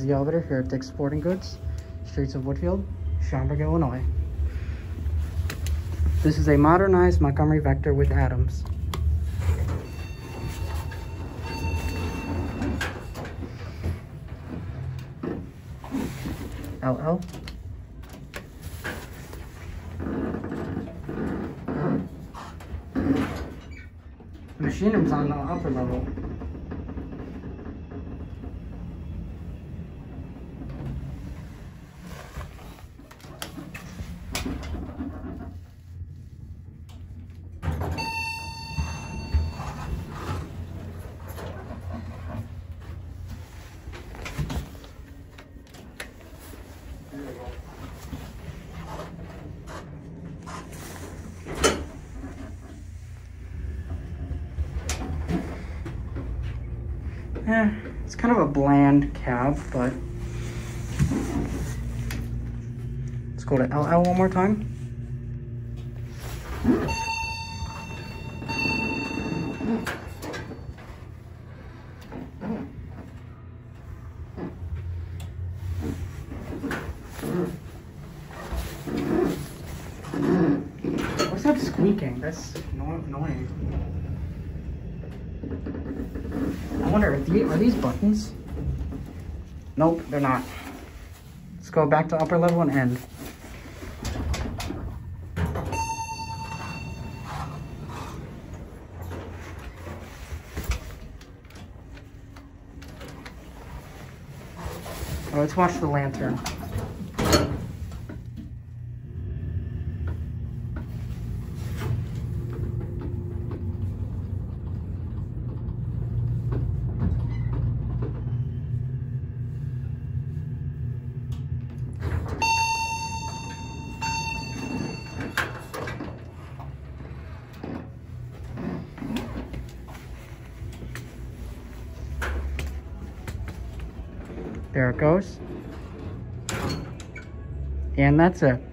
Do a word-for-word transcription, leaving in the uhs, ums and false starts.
the elevator here at Dick's Sporting Goods, streets of Woodfield, Schaumburg, Illinois. This is a modernized Montgomery Vector with Adams. L L. The machine room's on the upper level. Yeah, it's kind of a bland cab, but let's go to L L one more time. What's that squeaking? That's annoying. I wonder, are these, are these buttons? Nope, they're not. Let's go back to upper level and end. Oh, let's watch the lantern. There it goes. And that's it.